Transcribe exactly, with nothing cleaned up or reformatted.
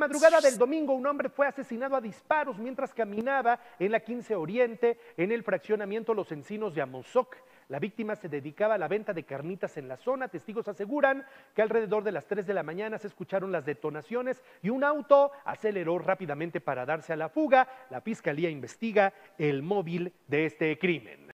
madrugada del domingo, un hombre fue asesinado a disparos mientras caminaba en la quince Oriente, en el fraccionamiento Los Encinos de Amozoc. La víctima se dedicaba a la venta de carnitas en la zona. Testigos aseguran que alrededor de las tres de la mañana se escucharon las detonaciones y un auto aceleró rápidamente para darse a la fuga. La fiscalía investiga el móvil de este crimen.